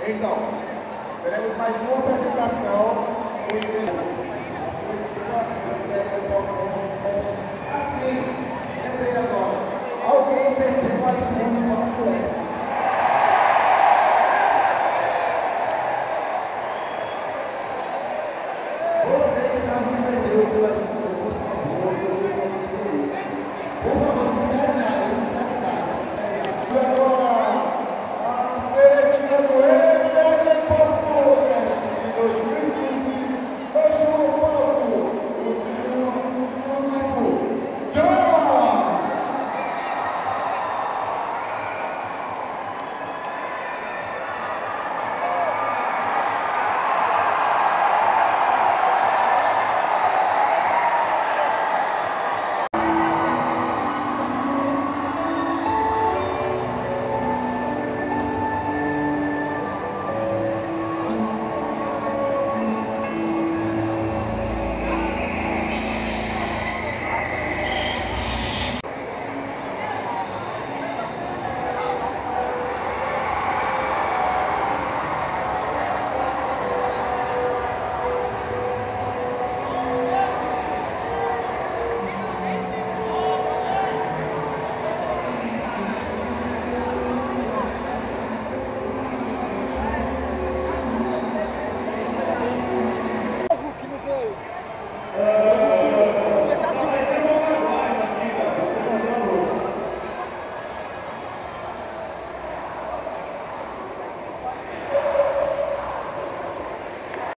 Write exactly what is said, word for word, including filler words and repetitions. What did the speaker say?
Então, teremos mais uma apresentação. A seletiva assim, lembrei agora. Alguém perdeu o iPhone quatro S. Você que sabe que perdeu o seu iPhone, por favor, devolva sua bilheteria. Por favor, sinceridade, sinceridade, sinceridade. E agora, a seletiva do M L Podcast de dois mil e quinze, fecha o palco, o segundo, o segundo grupo, John! Uh,